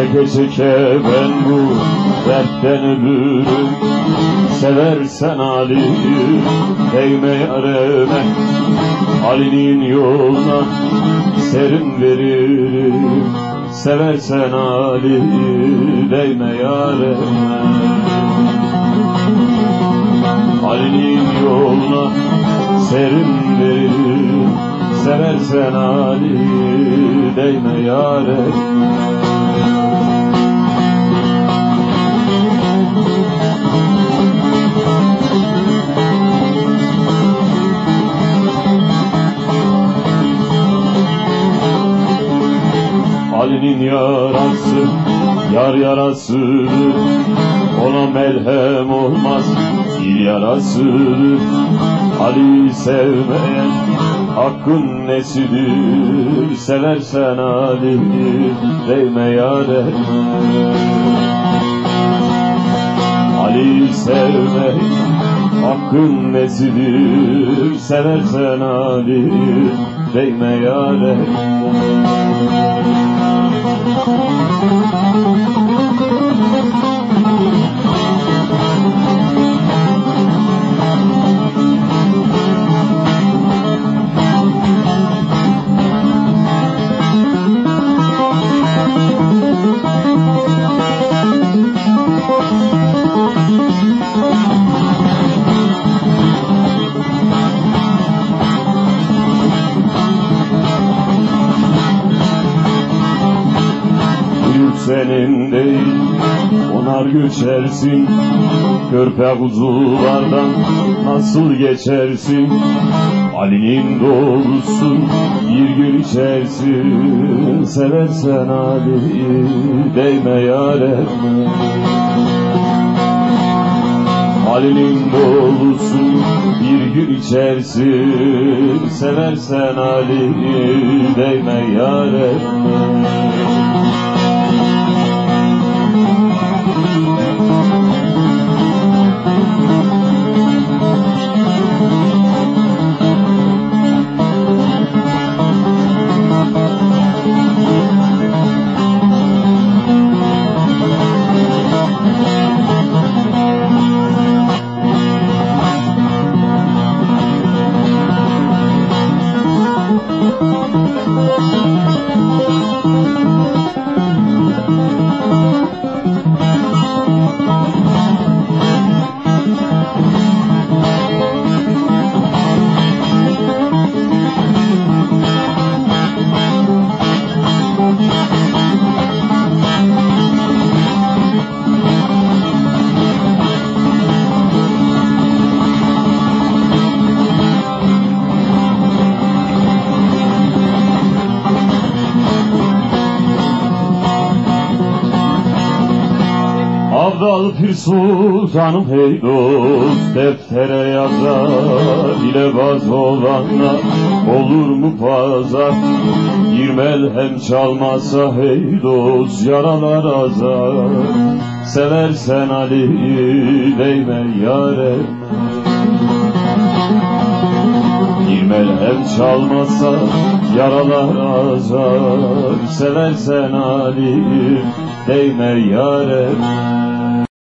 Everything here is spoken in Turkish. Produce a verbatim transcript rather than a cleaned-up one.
Çeke çeke ben bu dertten ölürüm. Seversen Ali'yi değme yareme, Ali'nin yoluna serin veririm. Seversen Ali'yi değme yareme, Ali'nin yoluna serin veririm. Seversen Ali'yi değme yareme. Ali'nin yarası yar yarasıdır, ona melhem olmaz dil yarasıdır. Ali'yi sevmeyen hakkın nesidir? Seversen Ali'yi değme yareme, Ali'yi sevmeyen hakkın nesidir? Seversen Ali'yi değme yareme. Senin değil onar göçersin, körpe kuzulardan nasıl geçersin? Ali'nin doğrusun bir gün içersin. Seversen Ali'yi değme yareme, Ali'nin doğrusun bir gün içersin. Seversen Ali'yi değme yareme. Abdal Pir Sultanım hey dost, deftere yazar ile baz olanlar olur mu pazar? Bir melhem çalmasa hey dost, yaralar azar. Seversen Ali'yi değme yareme, bir melhem çalmasa yaralar azar. Seversen Ali'yi değme yareme.